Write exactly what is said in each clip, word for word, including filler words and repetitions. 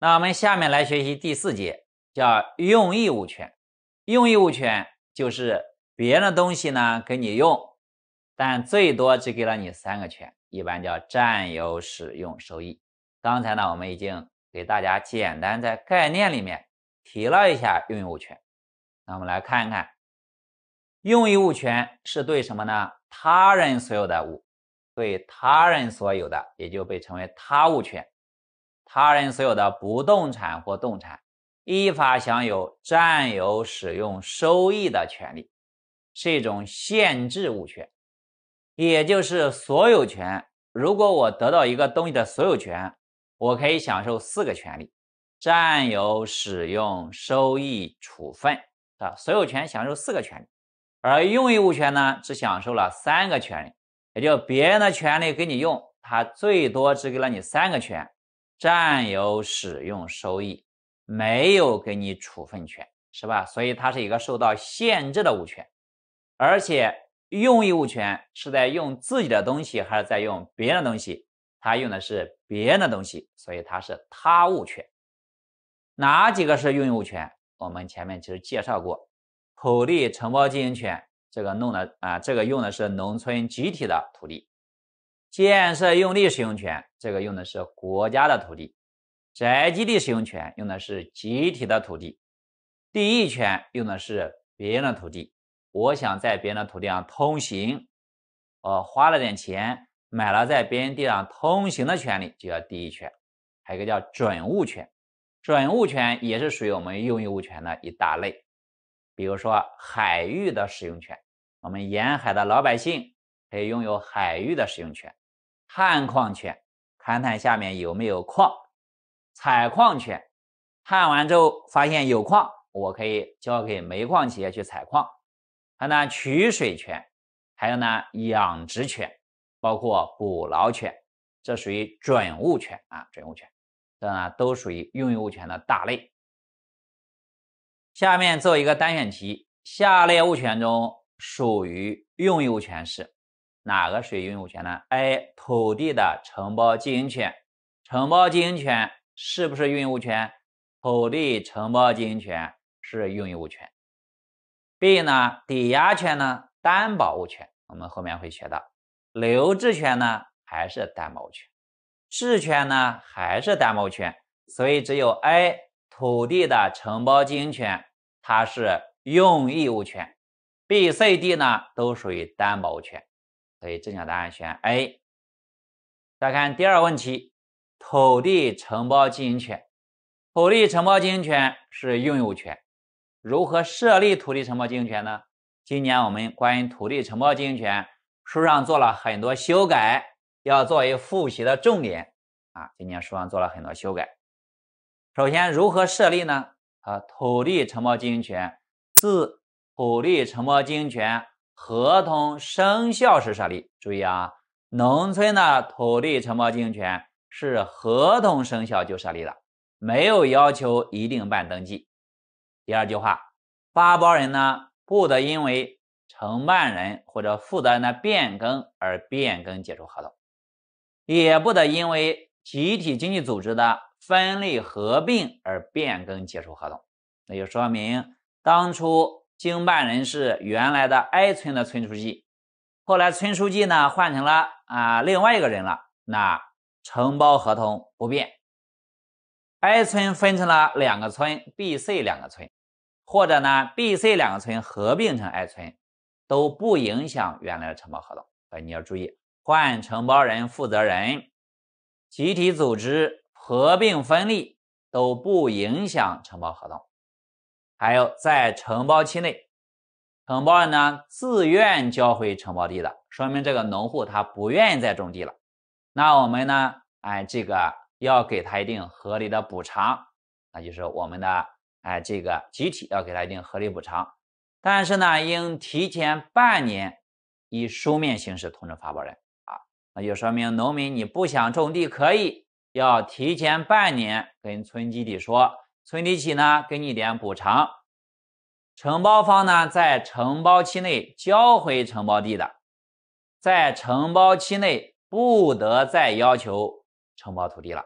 那我们下面来学习第四节，叫用益物权。用益物权就是别人的东西呢给你用，但最多只给了你三个权，一般叫占有、使用、收益。刚才呢我们已经给大家简单在概念里面提了一下用益物权。那我们来看看，用益物权是对什么呢？他人所有的物，对他人所有的，也就被称为他物权。他人所有的不动产或动产，依法享有占有、使用、收益的权利，是一种限制物权，也就是所有权。如果我得到一个东西的所有权，我可以享受四个权利：占有、使用、收益、处分啊，所有权享受四个权利。而用益物权呢，只享受了三个权利，也就别人的权利给你用，它最多只给了你三个权：占有、使用、收益，没有给你处分权，是吧？所以它是一个受到限制的物权。而且用益物权是在用自己的东西还是在用别人的东西？它用的是别人的东西，所以它是他物权。哪几个是用益物权？我们前面其实介绍过，土地承包经营权，这个弄的啊，这个用的是农村集体的土地。建设用地使用权，这个用的是国家的土地。宅基地使用权用的是集体的土地。地役权用的是别人的土地。我想在别人的土地上通行，我花了点钱买了在别人地上通行的权利，就叫地役权。还有一个叫准物权，准物权也是属于我们用益物权的一大类。比如说海域的使用权，我们沿海的老百姓可以拥有海域的使用权。探矿权，勘探下面有没有矿。采矿权，探完之后发现有矿，我可以交给煤矿企业去采矿。还有呢取水权，还有呢养殖权，包括捕捞权，这属于准物权啊，准物权，这呢都属于用益物权的大类。下面做一个单选题，下列物权中属于用益物权是哪个属于用益物权呢？ A. 土地的承包经营权，承包经营权是不是用益物权？土地承包经营权是用益物权。B 呢，抵押权呢，担保物权，我们后面会学到。留置权呢，还是担保物权。质权呢，还是担保物权。所以只有 A 土地的承包经营权，它是用益物权。B、C、D 呢，都属于担保物权。所以正确答案选 A。再看第二个问题，土地承包经营权。土地承包经营权是用益物权。如何设立土地承包经营权呢？今年我们关于土地承包经营权书上做了很多修改，要作为复习的重点啊。今年书上做了很多修改。首先如何设立呢？啊，土地承包经营权自土地承包经营权合同生效时设立。注意啊，农村的土地承包经营权是合同生效就设立的，没有要求一定办登记。第二句话，发包人呢不得因为承办人或者负责人的变更而变更解除合同，也不得因为集体经济组织的分立合并而变更解除合同。那就说明当初经办人是原来的 A 村的村书记，后来村书记呢换成了啊另外一个人了，那承包合同不变。A 村分成了两个村 B、C 两个村，或者呢 B、C 两个村合并成 A 村，都不影响原来的承包合同。所以你要注意，换承包人、负责人、集体组织合并分立都不影响承包合同。还有在承包期内，承包人呢自愿交回承包地的，说明这个农户他不愿意再种地了，那我们呢哎这个要给他一定合理的补偿，那就是我们的哎这个集体要给他一定合理补偿。但是呢应提前半年以书面形式通知发包人啊，那就说明农民你不想种地可以，要提前半年跟村集体说，村集体呢给你一点补偿。承包方呢在承包期内交回承包地的，在承包期内不得再要求承包土地了，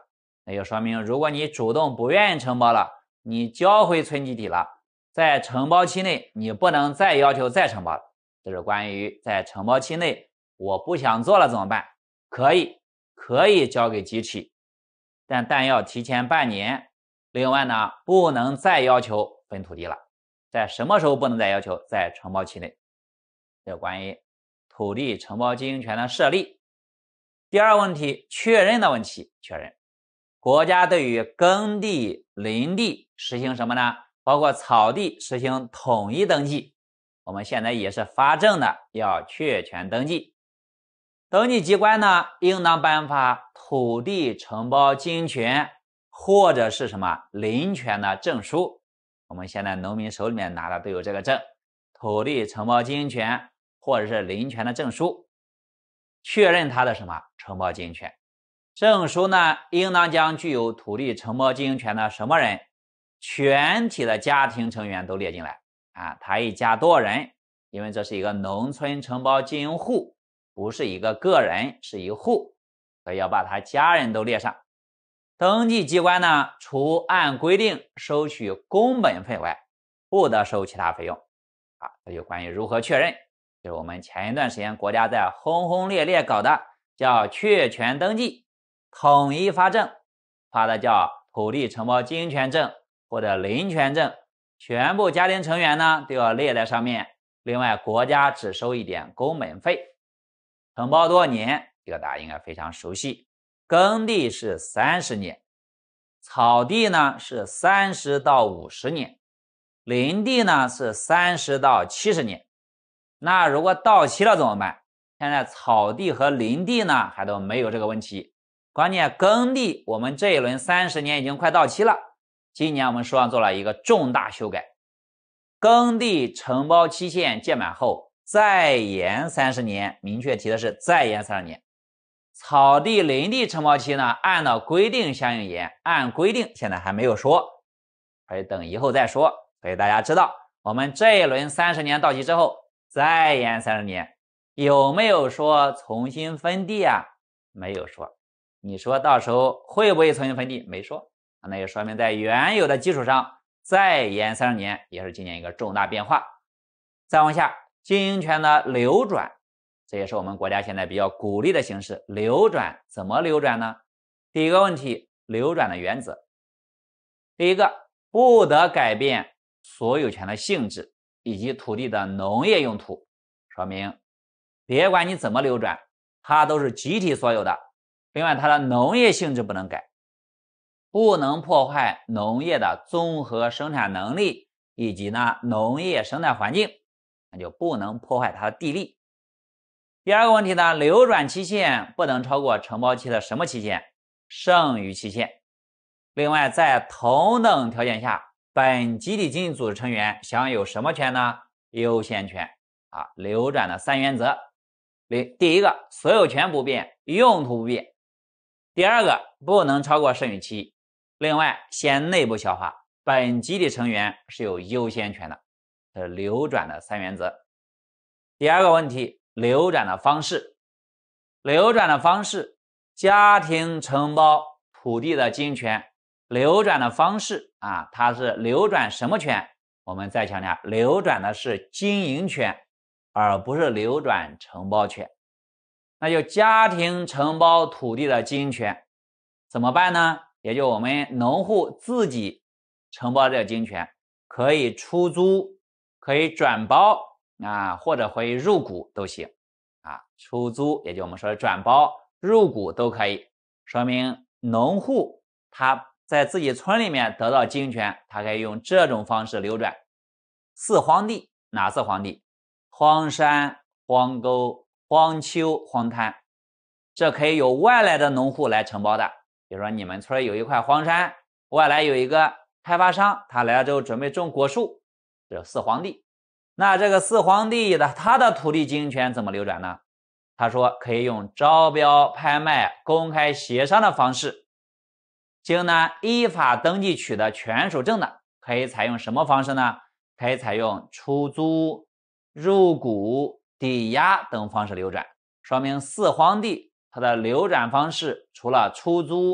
那就说明如果你主动不愿意承包了，你交回存积体了，在承包期内你不能再要求再承包了。这是关于在承包期内我不想做了怎么办？可以可以交给集体，但但要提前半年。另外呢，不能再要求分土地了。在什么时候不能再要求？在承包期内。这是关于土地承包经营权的设立。第二个问题，确认的问题。确认国家对于耕地、林地实行什么呢？包括草地实行统一登记。我们现在也是发证的，要确权登记。登记机关呢，应当颁发土地承包经营权或者是什么林权的证书。我们现在农民手里面拿的都有这个证，土地承包经营权或者是林权的证书，确认他的什么承包经营权。证书呢，应当将具有土地承包经营权的什么人，全体的家庭成员都列进来啊。他一家多少人？因为这是一个农村承包经营户，不是一个个人，是一户，所以要把他家人都列上。登记机关呢，除按规定收取工本费外，不得收其他费用。啊，这就关于如何确认，就是我们前一段时间国家在轰轰烈烈搞的，叫确权登记，统一发证，发的叫土地承包经营权证或者林权证，全部家庭成员呢都要列在上面。另外，国家只收一点工本费。承包多少年？这个大家应该非常熟悉。耕地是三十年，草地呢是三十到五十年，林地呢是三十到七十年。那如果到期了怎么办？现在草地和林地呢还都没有这个问题，关键耕地我们这一轮三十年已经快到期了。今年我们书上做了一个重大修改，耕地承包期限届满后再延三十年，明确提的是再延三十年。草地、林地承包期呢，按照规定相应延，按规定现在还没有说，可以等以后再说。所以大家知道，我们这一轮三十年到期之后再延三十年，有没有说重新分地啊？没有说。你说到时候会不会重新分地？没说。那也说明在原有的基础上再延三十年，也是今年一个重大变化。再往下，经营权的流转，这也是我们国家现在比较鼓励的形式。流转怎么流转呢？第一个问题，流转的原则。第一个，不得改变所有权的性质以及土地的农业用途，说明别管你怎么流转，它都是集体所有的。另外，它的农业性质不能改，不能破坏农业的综合生产能力以及呢农业生态环境，那就不能破坏它的地力。第二个问题呢，流转期限不能超过承包期的什么期限？剩余期限。另外，在同等条件下，本集体经济组织成员享有什么权呢？优先权啊，流转的三原则。第一个，所有权不变，用途不变。第二个，不能超过剩余期。另外，先内部消化，本集体成员是有优先权的。这是流转的三原则。第二个问题，流转的方式。流转的方式，家庭承包土地的经营权，流转的方式啊，它是流转什么权？我们再强调，流转的是经营权，而不是流转承包权。那就家庭承包土地的经营权怎么办呢？也就我们农户自己承包这个经营权，可以出租，可以转包啊，或者可以入股都行啊。出租也就我们说的转包、入股都可以，说明农户他在自己村里面得到经营权，他可以用这种方式流转。四荒地，哪四荒地？荒山、荒沟、荒丘、荒滩，这可以由外来的农户来承包的。比如说你们村有一块荒山，外来有一个开发商，他来了之后准备种果树，这四荒地。那这个四荒地的他的土地经营权怎么流转呢？他说可以用招标、拍卖、公开协商的方式，经呢依法登记取得权属证的，可以采用什么方式呢？可以采用出租、入股、抵押等方式流转。说明四荒地它的流转方式除了出租、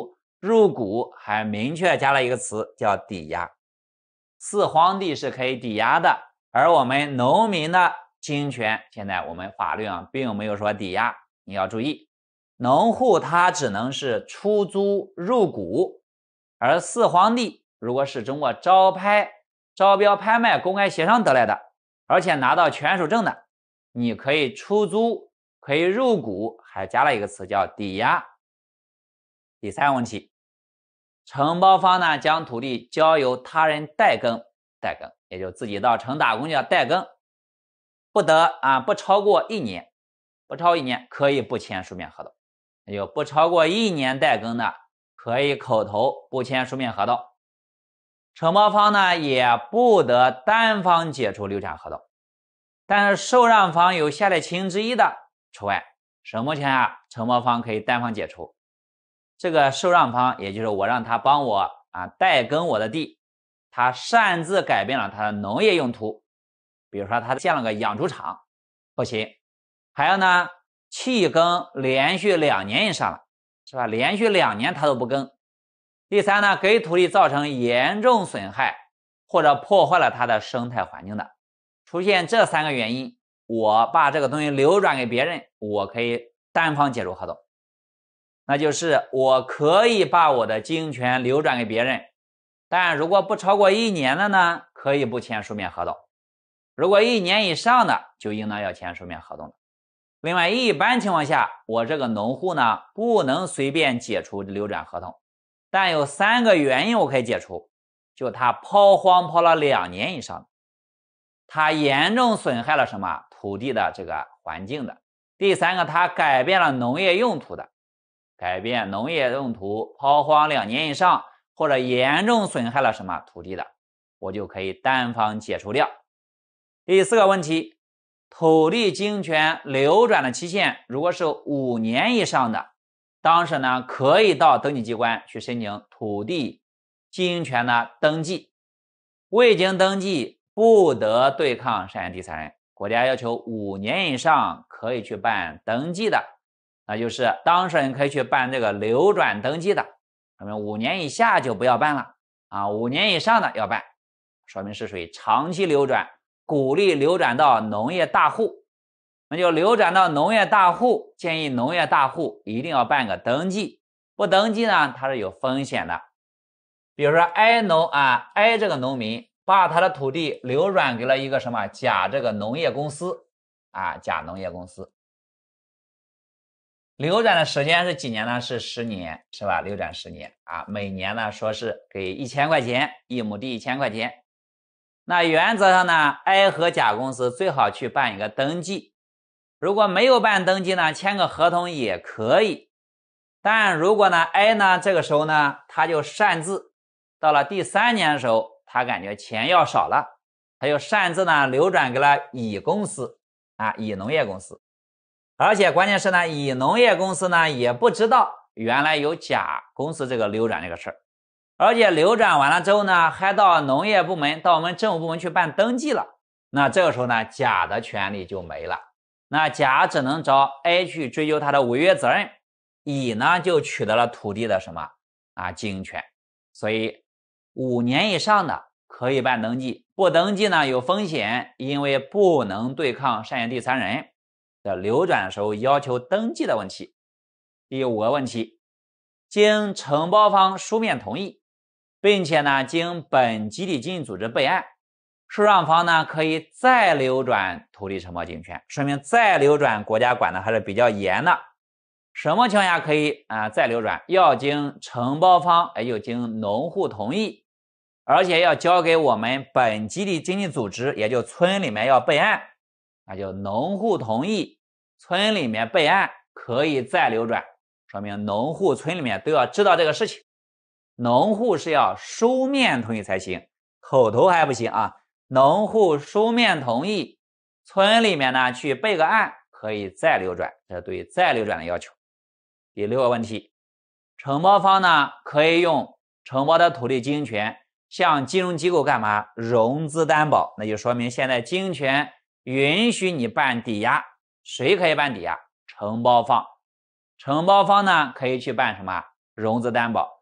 入股还明确加了一个词叫抵押。四荒地是可以抵押的，而我们农民的经营权，现在我们法律上并没有说抵押，你要注意，农户他只能是出租入股，而四荒地如果是通过招拍、招标、拍卖、公开协商得来的，而且拿到权属证的，你可以出租，可以入股，还加了一个词叫抵押。第三个问题，承包方呢将土地交由他人代耕，代耕也就自己到城打工叫代耕，不得啊不超过一年，不超过一年可以不签书面合同，也就不超过一年代耕的可以口头不签书面合同。承包方呢也不得单方解除流产合同，但是受让方有下列情形之一的除外。什么情况下承包方可以单方解除？这个受让方也就是我让他帮我啊代耕我的地，他擅自改变了他的农业用途，比如说他建了个养猪场，不行。还有呢，弃耕连续两年以上了，是吧？连续两年他都不耕。第三呢，给土地造成严重损害或者破坏了它的生态环境的，出现这三个原因，我把这个东西流转给别人，我可以单方解除合同。那就是我可以把我的经营权流转给别人，但如果不超过一年的呢，可以不签书面合同。如果一年以上的，就应当要签书面合同的。另外，一般情况下，我这个农户呢，不能随便解除流转合同，但有三个原因我可以解除，就他抛荒抛了两年以上，他严重损害了什么土地的这个环境的。第三个，他改变了农业用途的，改变农业用途抛荒两年以上，或者严重损害了什么土地的，我就可以单方解除掉。第四个问题，土地经营权流转的期限如果是五年以上的，当时呢可以到登记机关去申请土地经营权的登记，未经登记不得对抗赡养第三人，国家要求五年以上可以去办登记的，那就是当事人可以去办这个流转登记的，说明五年以下就不要办了啊，五年以上的要办，说明是属于长期流转，鼓励流转到农业大户。那就流转到农业大户，建议农业大户一定要办个登记，不登记呢它是有风险的。比如说 A 农啊 A 这个农民把他的土地流转给了一个什么甲这个农业公司啊甲农业公司，流转的时间是几年呢？是十年，是吧？流转十年啊，每年呢说是给一千块钱，一亩地一千块钱。那原则上呢 A 和甲公司最好去办一个登记，如果没有办登记呢，签个合同也可以。但如果呢 A 呢这个时候呢他就擅自到了第三年的时候，他感觉钱要少了，他就擅自呢流转给了乙公司啊乙农业公司，而且关键是呢乙农业公司呢也不知道原来有甲公司这个流转这个事儿，而且流转完了之后呢还到农业部门到我们政府部门去办登记了，那这个时候呢甲的权利就没了，那甲只能找 A 去追究他的违约责任，乙呢就取得了土地的什么啊经营权。所以五年以上的可以办登记，不登记呢有风险，因为不能对抗赡养第三人的流转的时候要求登记的问题。第五个问题，经承包方书面同意，并且呢经本集体经济组织备案，受让方呢可以再流转土地承包经营权，说明再流转国家管的还是比较严的。什么情况下可以啊、呃、再流转？要经承包方也就经农户同意，而且要交给我们本集体经济组织，也就村里面要备案，那就农户同意，村里面备案可以再流转，说明农户村里面都要知道这个事情。农户是要书面同意才行，口头还不行啊。农户书面同意，村里面呢去备个案，可以再流转，这是对再流转的要求。第六个问题，承包方呢可以用承包的土地经营权向金融机构干嘛？融资担保，那就说明现在经营权允许你办抵押，谁可以办抵押？承包方。承包方呢可以去办什么？融资担保。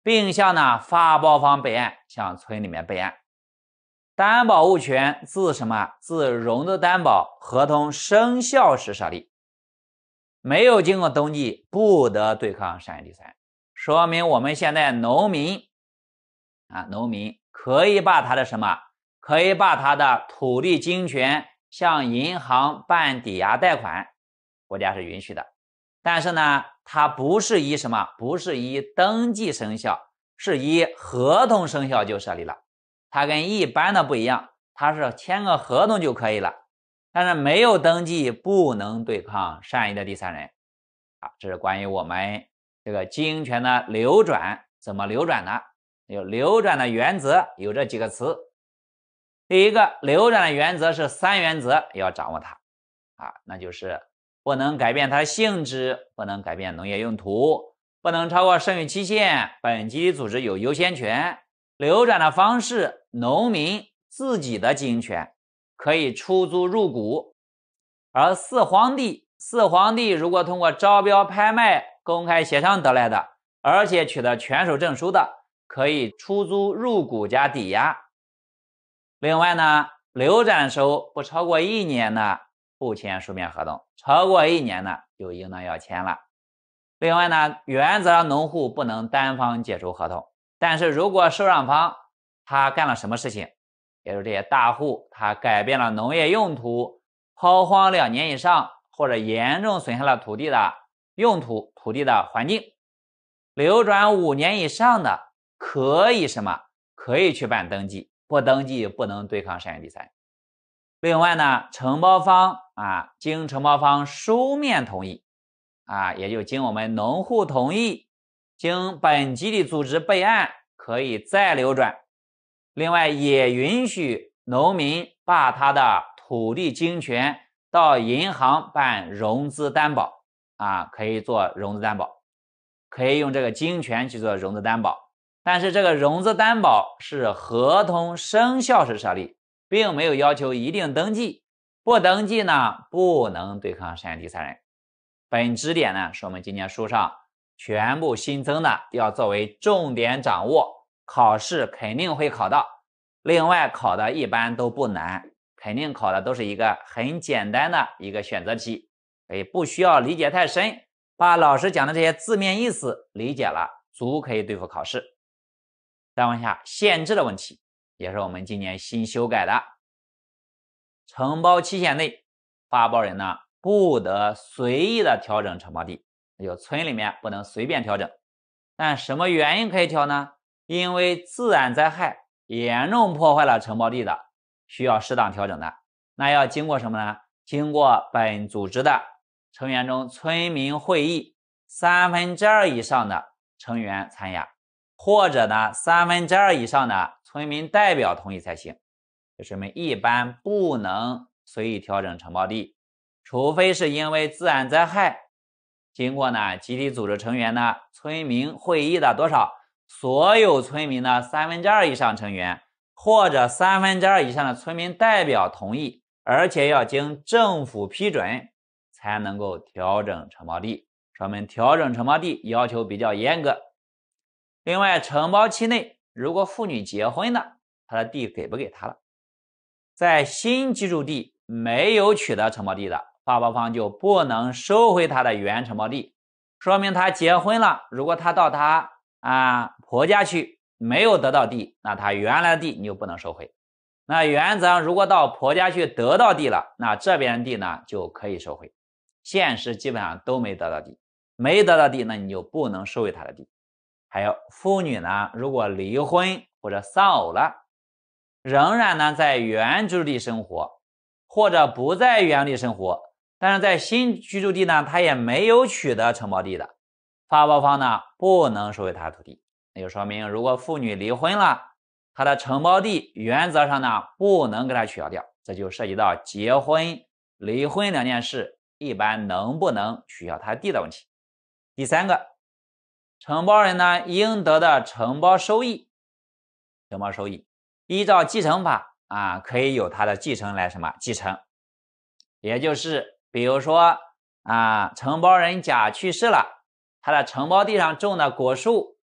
并向呢发包方备案，向村里面备案。担保物权自什么？自融资担保合同生效时设立，没有经过登记，不得对抗商业第三人。说明我们现在农民啊，农民可以把他的什么？可以把他的土地经营权向银行办抵押贷款，国家是允许的。但是呢，它不是以什么？不是以登记生效，是以合同生效就设立了。它跟一般的不一样，它是签个合同就可以了，但是没有登记不能对抗善意的第三人。啊，这是关于我们这个经营权的流转怎么流转呢？有流转的原则，有这几个词。第一个流转的原则是三原则，要掌握它啊，那就是不能改变它的性质，不能改变农业用途，不能超过剩余期限，本集体组织有优先权，流转的方式，农民自己的经营权可以出租入股，而四荒地，四荒地如果通过招标拍卖、公开协商得来的，而且取得全手证书的，可以出租入股加抵押。另外呢，流转的时候不超过一年呢，不签书面合同，超过一年呢，就应当要签了。另外呢，原则上农户不能单方解除合同，但是如果受让方他干了什么事情，也就是这些大户他改变了农业用途，抛荒两年以上，或者严重损害了土地的用途、土地的环境，流转五年以上的，可以什么？可以去办登记，不登记不能对抗善意第三人。另外呢，承包方啊，经承包方书面同意啊，也就经我们农户同意，经本集体组织备案，可以再流转。另外也允许农民把他的土地经营权到银行办融资担保啊，可以做融资担保，可以用这个经营权去做融资担保。但是这个融资担保是合同生效时设立，并没有要求一定登记，不登记呢，不能对抗善意第三人。本知点呢，是我们今年书上全部新增的，要作为重点掌握，考试肯定会考到。另外考的一般都不难，肯定考的都是一个很简单的一个选择题，所以不需要理解太深，把老师讲的这些字面意思理解了，足可以对付考试。再往下，限制的问题也是我们今年新修改的。承包期限内，发包人呢不得随意的调整承包地，就村里面不能随便调整。但什么原因可以调呢？因为自然灾害严重破坏了承包地的，需要适当调整的，那要经过什么呢？经过本组织的成员中村民会议三分之二以上的成员参加，或者呢三分之二以上的村民代表同意才行。就是我们一般不能随意调整承包地，除非是因为自然灾害，经过呢集体组织成员呢村民会议的多少，所有村民的三分之二以上成员，或者三分之二以上的村民代表同意，而且要经政府批准，才能够调整承包地。说明调整承包地要求比较严格。另外，承包期内，如果妇女结婚了，她的地给不给她了？在新居住地没有取得承包地的，发包方就不能收回她的原承包地，说明她结婚了。如果她到她啊婆家去没有得到地，那她原来的地你就不能收回。那原则上，如果到婆家去得到地了，那这边的地呢就可以收回。现实基本上都没得到地，没得到地，那你就不能收回她的地。还有妇女呢，如果离婚或者丧偶了，仍然呢在原居住地生活，或者不在原地生活，但是在新居住地呢，他也没有取得承包地的，发包方呢不能收回他的土地。那就说明，如果妇女离婚了，他的承包地原则上呢不能给他取消掉，这就涉及到结婚、离婚两件事，一般能不能取消他地的问题。第三个，承包人呢应得的承包收益，承包收益依照继承法啊，可以由他的继承来什么继承，也就是比如说啊，承包人甲去世了，他的承包地上种的果树，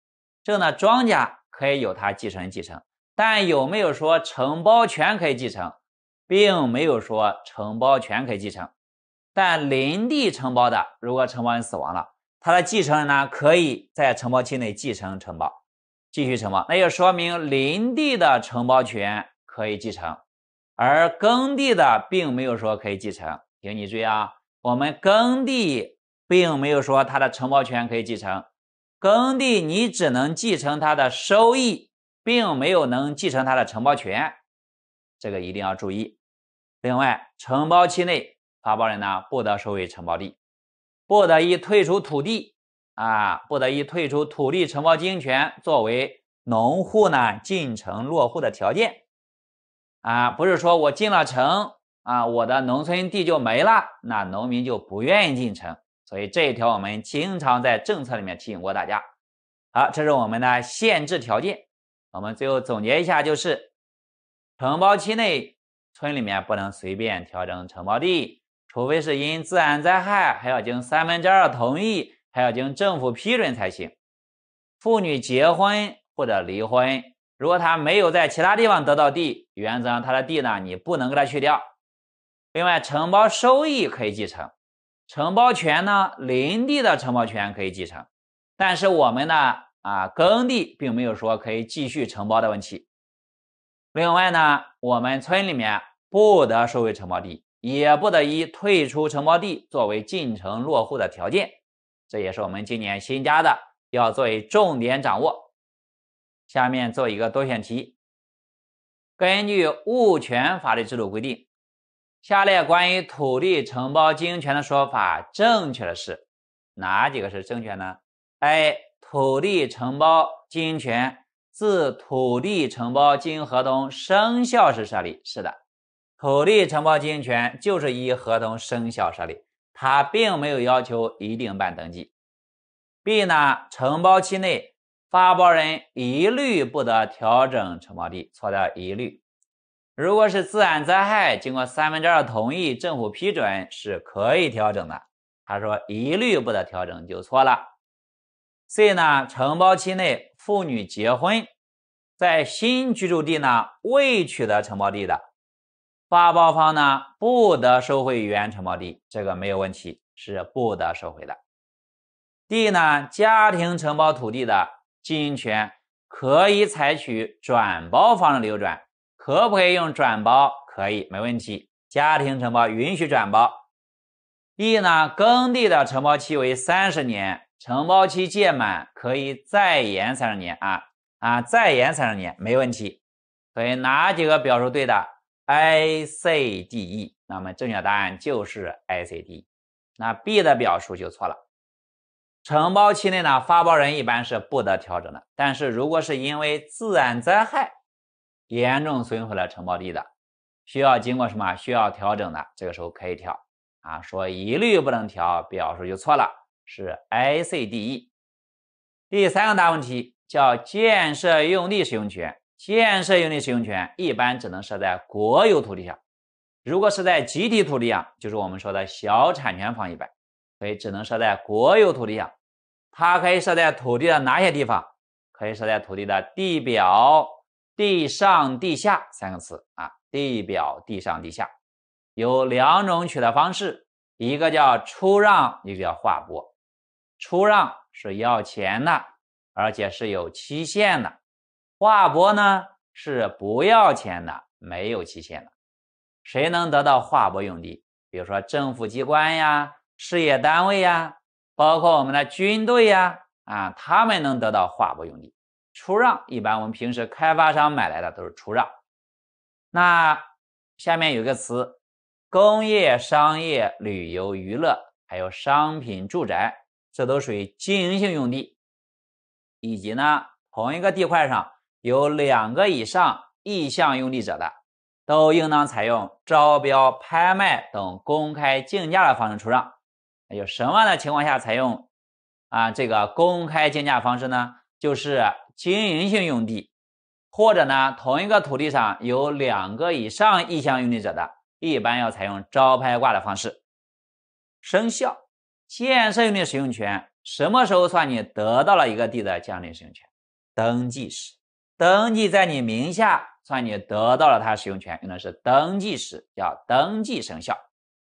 这呢庄稼可以由他继承人继承，但有没有说承包权可以继承？并没有说承包权可以继承。但邻地承包的，如果承包人死亡了，他的继承人呢可以在承包期内继承承包，继续承包，那就说明邻地的承包权可以继承，而耕地的并没有说可以继承。请你注意啊，我们耕地并没有说他的承包权可以继承，耕地你只能继承他的收益，并没有能继承他的承包权，这个一定要注意。另外，承包期内发包人呢不得收回承包地，不得以退出土地啊，不得以退出土地承包经营权作为农户呢进城落户的条件啊，不是说我进了城啊，我的农村地就没了，那农民就不愿意进城。所以这一条我们经常在政策里面提醒过大家。好，这是我们的限制条件。我们最后总结一下，就是承包期内村里面不能随便调整承包地，除非是因自然灾害，还要经三分之二同意，还要经政府批准才行。妇女结婚或者离婚，如果她没有在其他地方得到地，原则上她的地呢你不能给她去掉。另外，承包收益可以继承，承包权呢邻地的承包权可以继承，但是我们呢啊耕地并没有说可以继续承包的问题。另外呢，我们村里面不得收回承包地，也不得以退出承包地作为进城落户的条件，这也是我们今年新加的，要作为重点掌握。下面做一个多选题。根据物权法律制度规定，下列关于土地承包经营权的说法正确的是哪几个是正确呢？ A. 土地承包经营权自土地承包经营合同生效时设立。是的，土地承包经营权就是依合同生效设立，它并没有要求一定办登记。B 呢，承包期内发包人一律不得调整承包地。错的，一律。如果是自然灾害，经过三分之二同意，政府批准是可以调整的。他说一律不得调整就错了。C 呢，承包期内妇女结婚，在新居住地呢未取得承包地的，发包方呢不得收回原承包地，这个没有问题，是不得收回的。D 呢，家庭承包土地的经营权可以采取转包方式流转，可不可以用转包？可以，没问题，家庭承包允许转包。E 呢，耕地的承包期为三十年，承包期届满可以再延三十年啊啊，再延三十年没问题。所以哪几个表述对的 ？A C D E， 那么正确答案就是 A C D。那 B 的表述就错了。承包期内呢，发包人一般是不得调整的，但是如果是因为自然灾害严重损毁了承包地的，需要经过什么？需要调整的，这个时候可以调啊。说一律不能调，表述就错了，是 A C D E。第三个大问题叫建设用地使用权。建设用地使用权一般只能设在国有土地上，如果是在集体土地上，就是我们说的小产权房一般，所以只能设在国有土地上。它可以设在土地的哪些地方？可以设在土地的地表、地上、地下三个词啊，地表、地上、地下。有两种取得方式，一个叫出让，一个叫划拨。出让是要钱的，而且是有期限的。划拨呢是不要钱的，没有期限的。谁能得到划拨用地？比如说政府机关呀、事业单位呀，包括我们的军队呀，啊，他们能得到划拨用地。出让一般我们平时开发商买来的都是出让。那下面有个词，工业、商业、旅游、娱乐，还有商品、住宅，这都属于经营性用地。以及呢，同一个地块上有两个以上意向用地者的，都应当采用招标、拍卖等公开竞价的方式出让。有什么样的情况下采用啊这个公开竞价方式呢？就是经营性用地，或者呢同一个土地上有两个以上意向用地者的，一般要采用招拍挂的方式。生效建设用地使用权什么时候算你得到了一个地的建设用地使用权？ 登记时，登记在你名下，算你得到了它使用权，用的是登记时，叫登记生效。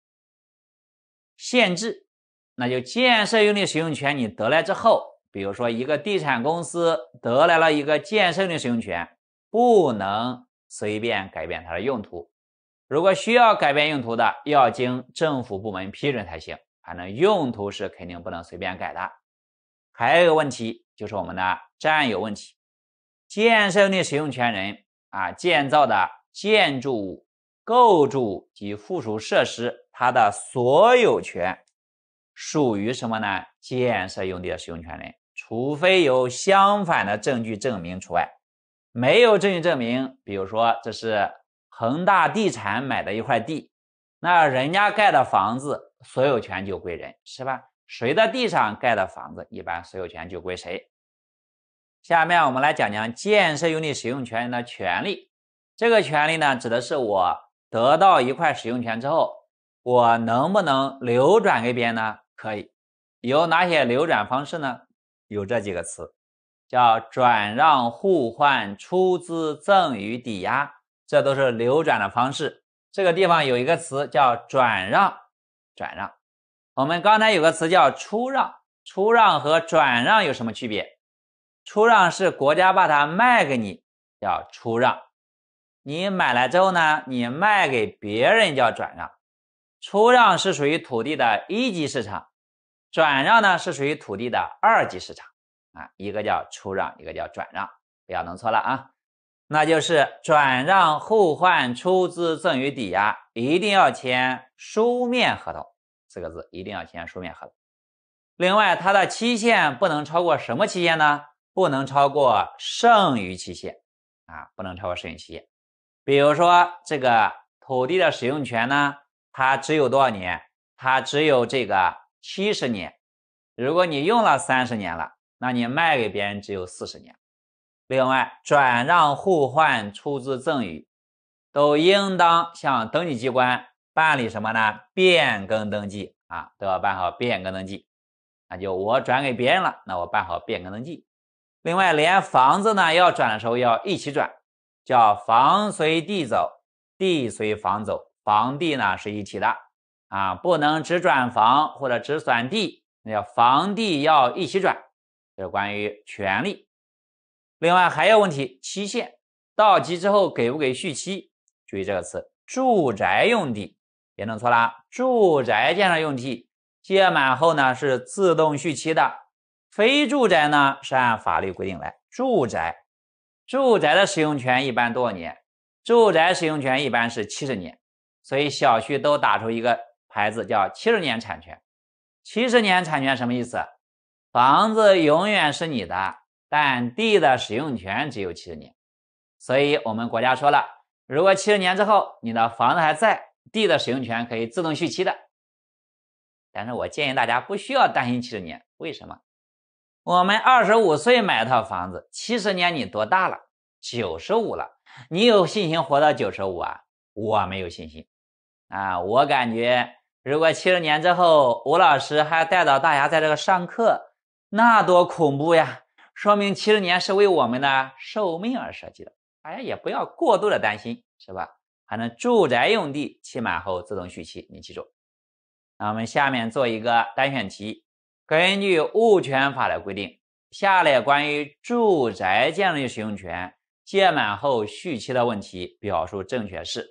限制，那就建设用地使用权你得来之后，比如说一个地产公司得来了一个建设用地使用权，不能随便改变它的用途。如果需要改变用途的，要经政府部门批准才行，反正用途是肯定不能随便改的。还有一个问题就是我们的占有问题，建设用地使用权人啊建造的建筑物、构筑物及附属设施，它的所有权属于什么呢？建设用地的使用权人，除非有相反的证据证明除外。没有证据证明，比如说这是恒大地产买的一块地，那人家盖的房子所有权就归人，是吧？谁的地上盖的房子，一般所有权就归谁。下面我们来讲讲建设用地使用权人的权利。这个权利呢，指的是我得到一块使用权之后，我能不能流转给别人呢？可以。有哪些流转方式呢？有这几个词，叫转让、互换、出资、赠与、抵押，这都是流转的方式。这个地方有一个词叫转让，转让。我们刚才有个词叫出让，出让和转让有什么区别？出让是国家把它卖给你，叫出让。你买来之后呢，你卖给别人叫转让。出让是属于土地的一级市场，转让呢是属于土地的二级市场啊，一个叫出让，一个叫转让，不要弄错了啊。那就是转让、互换、出资、赠与、抵押，一定要签书面合同，四个字一定要签书面合同。另外，它的期限不能超过什么期限呢？不能超过剩余期限啊，不能超过剩余期限。比如说这个土地的使用权呢，它只有多少年？它只有这个七十年。如果你用了三十年了，那你卖给别人只有四十年。另外，转让、互换、出资、赠与都应当向登记机关办理什么呢？变更登记啊，都要办好变更登记。那就我转给别人了，那我办好变更登记。另外，连房子呢要转的时候要一起转，叫房随地走，地随房走，房地呢是一体的啊，不能只转房或者只转地，那叫房地要一起转。这是关于权利。另外还有问题，期限到期之后给不给续期？注意这个词，住宅用地别弄错了，住宅建设用地届满后呢是自动续期的，非住宅呢是按法律规定来。住宅住宅的使用权一般多少年？住宅使用权一般是七十年，所以小区都打出一个牌子叫七十年产权。七十年产权什么意思？房子永远是你的，但地的使用权只有七十年。所以我们国家说了，如果七十年之后你的房子还在，地的使用权可以自动续期的。但是我建议大家不需要担心七十年，为什么？我们二十五岁买套房子，七十年你多大了？九十五了，你有信心活到九十五啊？我没有信心啊！我感觉如果七十年之后吴老师还带到大家在这个上课，那多恐怖呀！说明七十年是为我们的寿命而设计的，大家也不要过度的担心，是吧？反正住宅用地期满后自动续期，你记住。那我们下面做一个单选题，根据物权法的规定，下列关于住宅建筑使用权届满后续期的问题，表述正确是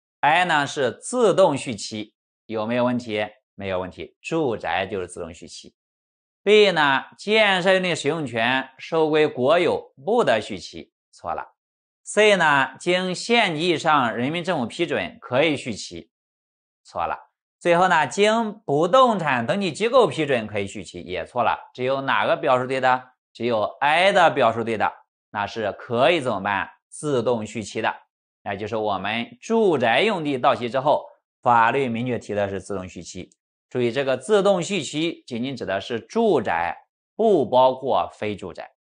I 呢是自动续期，有没有问题？没有问题，住宅就是自动续期。B 呢，建设用地使用权收归国有，不得续期，错了。C 呢，经县级以上人民政府批准可以续期，错了。最后呢，经不动产登记机构批准可以续期，也错了。只有哪个表述对的？只有 I 的表述对的，那是可以怎么办？自动续期的，那就是我们住宅用地到期之后，法律明确提的是自动续期。注意，这个自动续期仅仅指的是住宅，不包括非住宅。